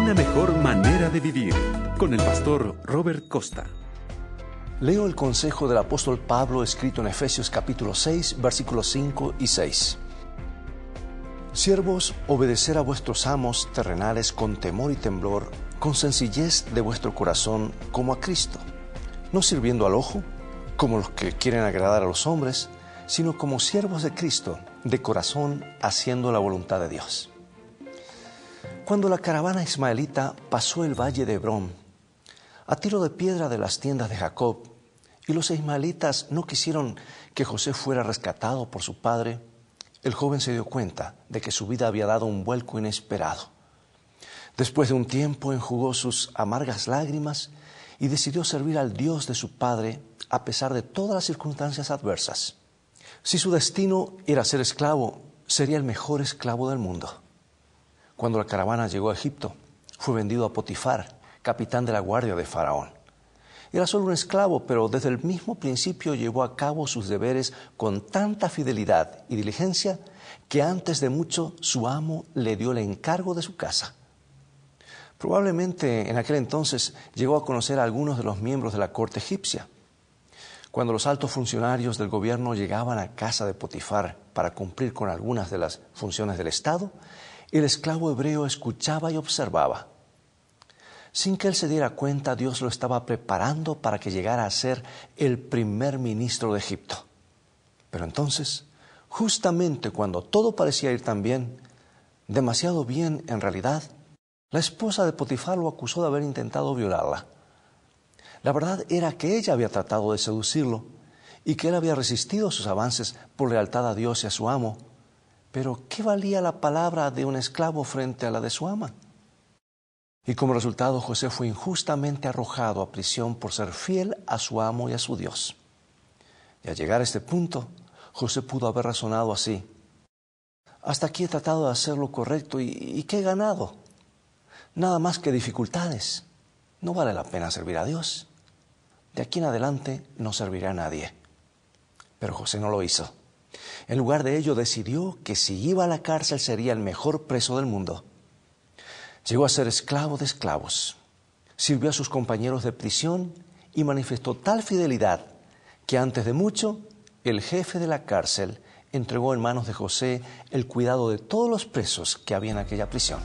Una mejor manera de vivir, con el pastor Robert Costa. Leo el consejo del apóstol Pablo escrito en Efesios capítulo 6, versículos 5 y 6. Siervos, obedeced a vuestros amos terrenales con temor y temblor, con sencillez de vuestro corazón como a Cristo, no sirviendo al ojo, como los que quieren agradar a los hombres, sino como siervos de Cristo, de corazón, haciendo la voluntad de Dios. Cuando la caravana ismaelita pasó el valle de Hebrón, a tiro de piedra de las tiendas de Jacob, y los ismaelitas no quisieron que José fuera rescatado por su padre, el joven se dio cuenta de que su vida había dado un vuelco inesperado. Después de un tiempo enjugó sus amargas lágrimas y decidió servir al Dios de su padre a pesar de todas las circunstancias adversas. Si su destino era ser esclavo, sería el mejor esclavo del mundo. Cuando la caravana llegó a Egipto, fue vendido a Potifar, capitán de la guardia de Faraón. Era solo un esclavo, pero desde el mismo principio llevó a cabo sus deberes con tanta fidelidad y diligencia que antes de mucho su amo le dio el encargo de su casa. Probablemente en aquel entonces llegó a conocer a algunos de los miembros de la corte egipcia. Cuando los altos funcionarios del gobierno llegaban a casa de Potifar para cumplir con algunas de las funciones del Estado, el esclavo hebreo escuchaba y observaba. Sin que él se diera cuenta, Dios lo estaba preparando para que llegara a ser el primer ministro de Egipto. Pero entonces, justamente cuando todo parecía ir tan bien, demasiado bien en realidad, la esposa de Potifar lo acusó de haber intentado violarla. La verdad era que ella había tratado de seducirlo y que él había resistido sus avances por lealtad a Dios y a su amo. Pero ¿qué valía la palabra de un esclavo frente a la de su ama? Y como resultado, José fue injustamente arrojado a prisión por ser fiel a su amo y a su Dios. Y al llegar a este punto, José pudo haber razonado así: hasta aquí he tratado de hacer lo correcto y ¿qué he ganado? Nada más que dificultades. No vale la pena servir a Dios. De aquí en adelante no serviré a nadie. Pero José no lo hizo. En lugar de ello, decidió que si iba a la cárcel sería el mejor preso del mundo. Llegó a ser esclavo de esclavos. Sirvió a sus compañeros de prisión y manifestó tal fidelidad que antes de mucho, el jefe de la cárcel entregó en manos de José el cuidado de todos los presos que había en aquella prisión.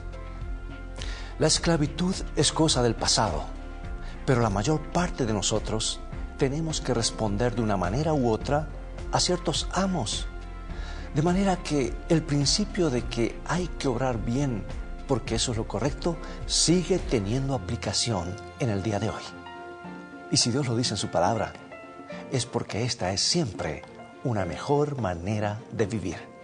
La esclavitud es cosa del pasado, pero la mayor parte de nosotros tenemos que responder de una manera u otra a ciertos amos. De manera que el principio de que hay que obrar bien porque eso es lo correcto sigue teniendo aplicación en el día de hoy. Y si Dios lo dice en su palabra, es porque esta es siempre una mejor manera de vivir.